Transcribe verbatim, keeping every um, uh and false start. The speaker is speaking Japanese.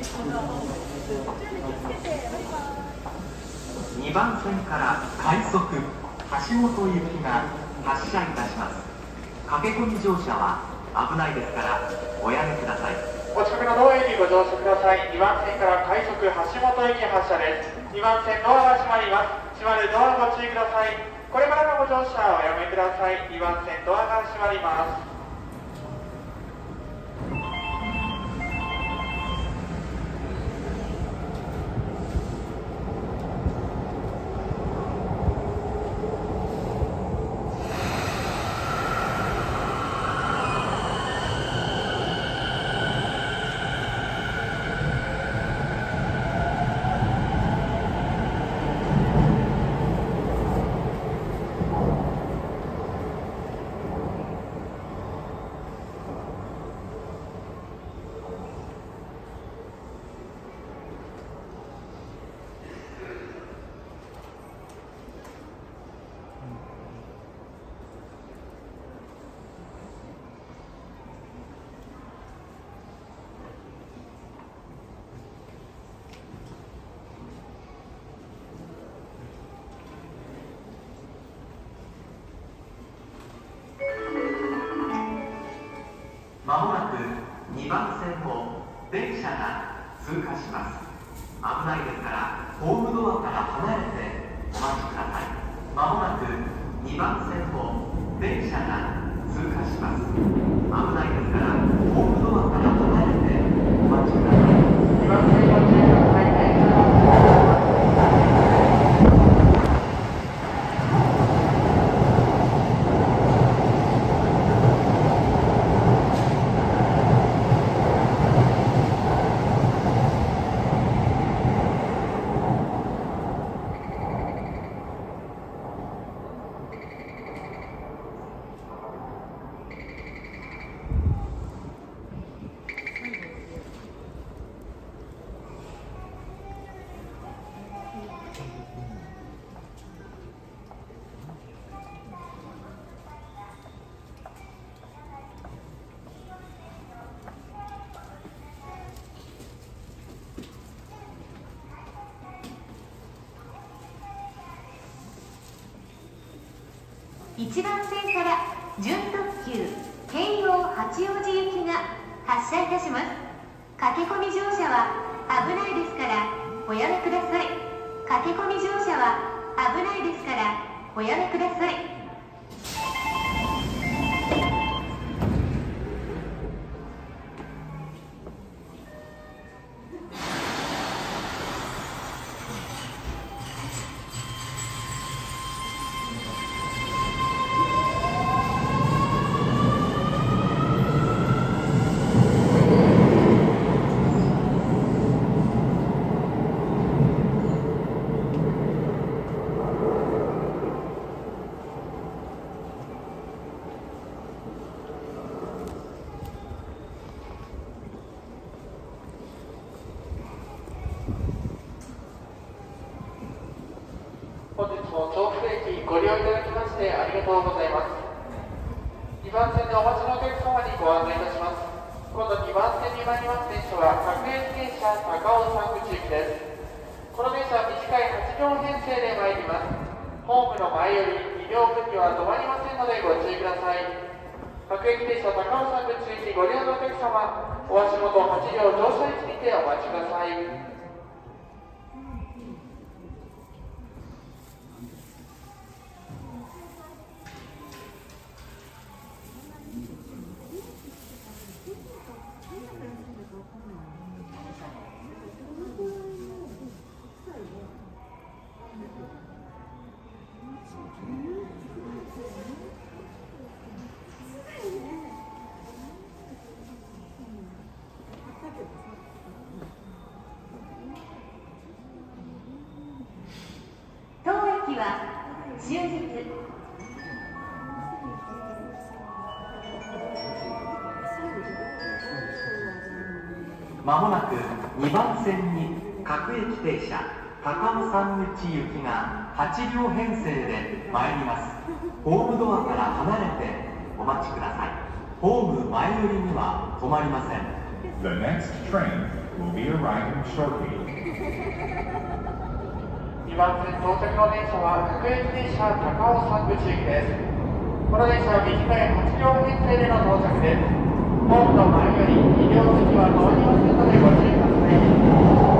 にばん線から快速橋本行きが発車いたします。駆け込み乗車は危ないですからおやめください。 お近くの道路にご乗車ください。にばん線から快速橋本行き発車です。にばん線ドアが閉まります。閉まるドアご注意ください。これからのご乗車はおやめください。にばん線ドアが閉まります。 まもなくにばん線を電車が通過します。危ないですからホームドアから離れてお待ちください。まもなくにばん線を電車が通過します。危ないですからホームドアから離れてお待ちください。にばん線ご注意ください。電車がいちばん線から準特急京葉八王子行きが発車いたします。駆け込み乗車は危ないですからおやめください。駆け込み乗車は危ないですからおやめください。 本日も調布駅ご利用いただきましてありがとうございます。にばん線でお待ちのお客様にご案内いたします。今度にばん線に参ります電車は各駅停車高尾山口行きです。この電車は短いはちりょう編成で参ります。ホームの前よりにりょう分には止まりませんのでご注意ください。各駅停車高尾山口行きご利用のお客様、お足元はちりょう乗車位置にてお待ちください。 当駅は終日まもなくにばん線に各駅停車高尾山口行きがはちりょう編成で参ります。ホームドアから離れてお待ちください。ホーム前寄りには止まりません。 The next train will be arriving shortly. にばん線到着の電車は各駅電車高尾山口行きです。この電車は短いはち両編成での到着です。ホームの前よりに両席は通りませんのでご注意ください。